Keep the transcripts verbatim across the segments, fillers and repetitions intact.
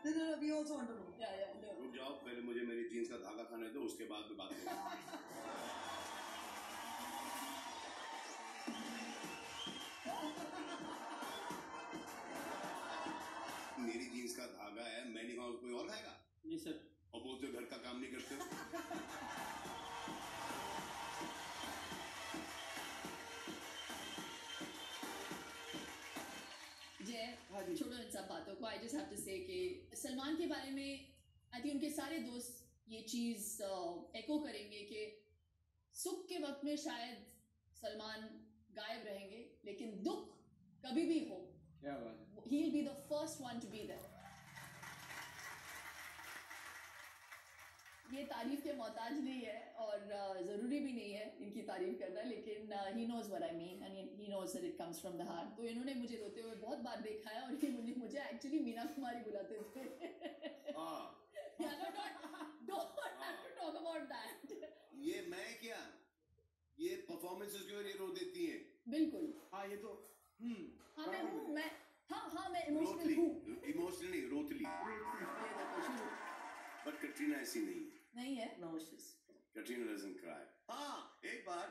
No, no, no, we also want to know. Yeah, yeah, no. रुक जाओ, पहले मुझे मेरी जीन्स का धागा खाने दो, उसके बाद में बात करो। मेरी जीन्स का धागा है, मैं नहीं खाऊं, कोई और खाएगा? नहीं सर। और बोलते घर का काम नहीं करते हो। जय, छोड़ो इन सब बातों को। आई जस्ट हैव टू से कि सलमान के बारे में आई थिंक उनके सारे दोस्त ये चीज़ एको करेंगे कि सुख के वक्त में शायद सलमान गायब रहेंगे, लेकिन दुख कभी भी हो, क्या बात है, he will be the first one to be there. ये तारीफ के मोहताज नहीं है और uh, ज़रूरी भी नहीं है इनकी तारीफ करना, लेकिन he knows what I mean and he knows that it comes from the heart. तो इन्होंने मुझे रोते हुए बहुत बार देखा है और ये मुझे मुझे एक्चुअली मीना कुमारी बुलाते थे। हाँ। Yeah, no, don't, don't have to talk about that. ये मैं क्या, ये परफॉर्मेंसेस क्यों नहीं रो देती हैं? बिल्कुल। हाँ ये तो हम्म हाँ मैं हूँ, मैं हाँ हाँ मैं इमोशनल हूँ। इमोशनल नहीं, रोतली। बट कटरीना ऐसी नहीं है। नहीं है। No, she's. Katrina doesn't cry. हाँ, एक बार।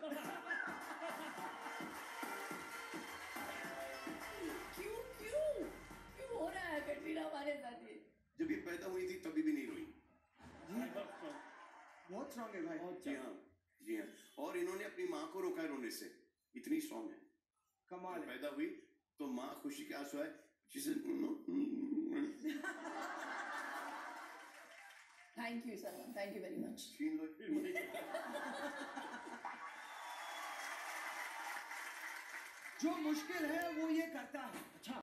क्यों क्यों क्यों हो रहा है कटरीना हमारे साथ ये? जब ये पैदा हुई थी तभी भी नहीं रोई। बहुत स्ट्रांग है भाई। जी हाँ, जी हाँ। और इन्होंने अपनी माँ को रोका रोने से, इतनी स्ट्रांग है। कमाल है। पैदा हुई तो माँ खुशी के आंसू आए, जिसे thank you Salman, thank you very much. छीन लो। जो मुश्किल है वो ये करता है। अच्छा